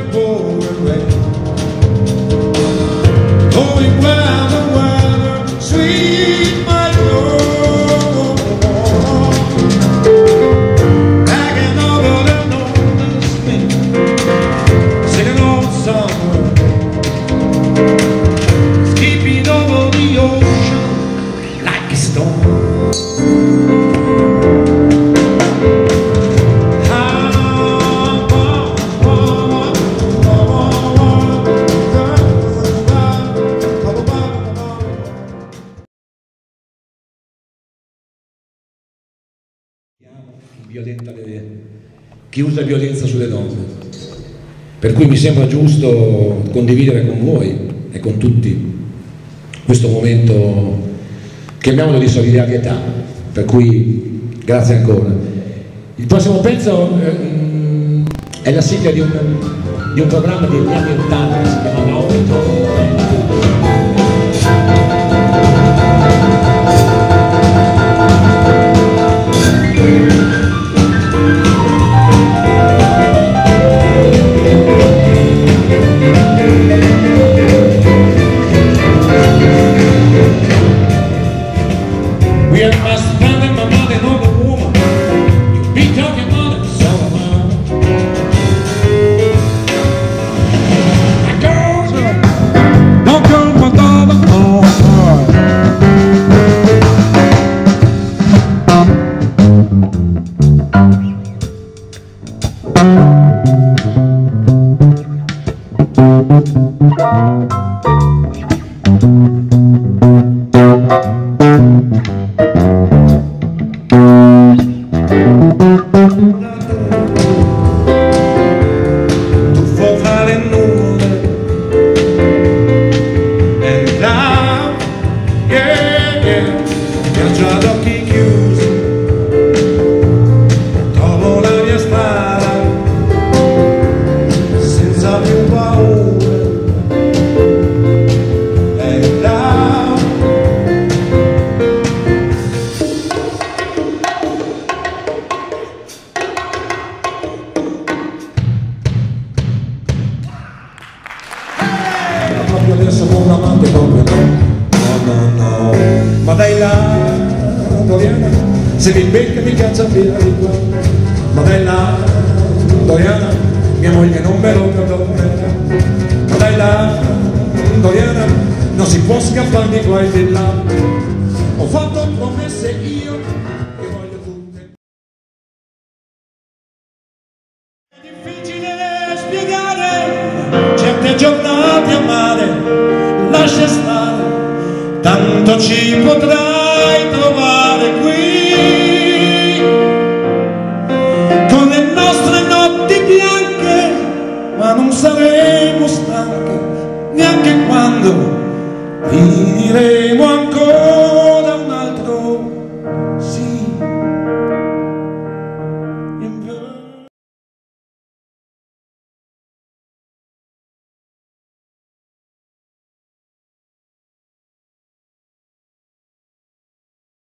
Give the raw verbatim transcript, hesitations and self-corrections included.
and pouring rain, going where the weather sweet might go, dragging over the northern wind, singing all summer, skipping over the ocean like a stone. Violenta le, chi usa violenza sulle donne, per cui mi sembra giusto condividere con voi e con tutti questo momento, chiamiamolo di solidarietà, per cui grazie ancora. Il prossimo pezzo eh, è la sigla di un, di un programma degli anni ottanta che si chiamava Orbito. Adesso con un amante proprio no, no, no, no, ma dai là, Doriana, se mi becca mi caccia via di qua, ma dai là, Doriana, mia moglie non me lo perdonerà, ma dai là, Doriana, non si può scappare di qua e di là, ho fatto promesse io che voglio tutte. È difficile spiegare certe giornate a mare, lascia stare, tanto ci potrai trovare.